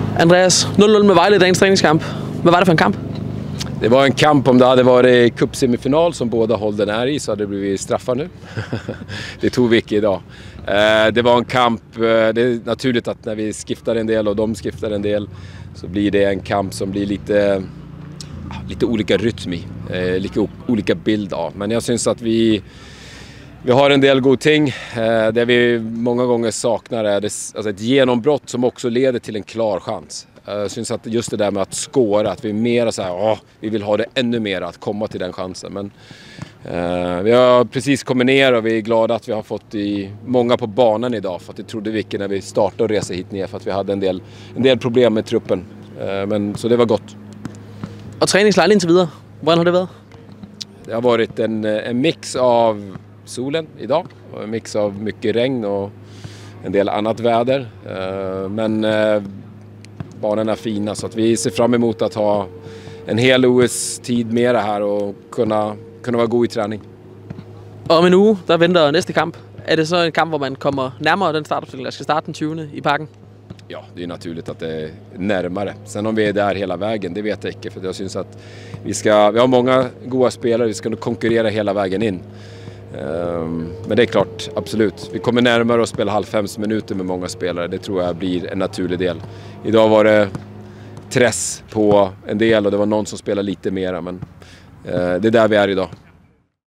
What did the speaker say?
Andreas, 0-0 med Vejle i dagens träningskamp. Vad var det för en kamp? Det var en kamp om det hade varit cupsemifinal som båda hållen är i, så hade det blivit straffar nu. Det tog vi inte idag. Det var en kamp, det är naturligt att när vi skiftar en del och de skiftar en del så blir det en kamp som blir lite olika rytm i, lite olika bild av. Men jag syns att vi har en del god ting. Det vi många gånger saknar är ett genombrott som också leder till en klar chans. Jag syns att just det där med att skåra, att vi är mera så här, vi vill ha det ännu mer att komma till den chansen. Men vi har precis kommit ner och vi är glada att vi har fått många på banan idag, för att det trodde vi när vi startade och resa hit ner, för att vi hade en del problem med truppen. Men så det var gott. Och träningslejren indtil videre, hvordan har det været? Det har varit en mix av solen idag och en mix av mycket regn och en del annat väder. Men banorna är fina, så att vi ser fram emot att ha en hel OS-tid med det här och kunna vara god i träning. Og om en uge, der venter næste kamp. Er det så en kamp, hvor man kommer nærmere den startopstilling, der skal starte den 20. i Parken? Ja, det är naturligt att det är närmare. Sen om vi är där hela vägen, det vet jag inte. För jag syns att vi har många goda spelare, vi ska konkurrera hela vägen in. Men det är klart, absolut. Vi kommer närmare och spela 5 minuter med många spelare. Det tror jag blir en naturlig del. Idag var det stress på en del och det var någon som spelade lite mera. Men det är där vi är idag.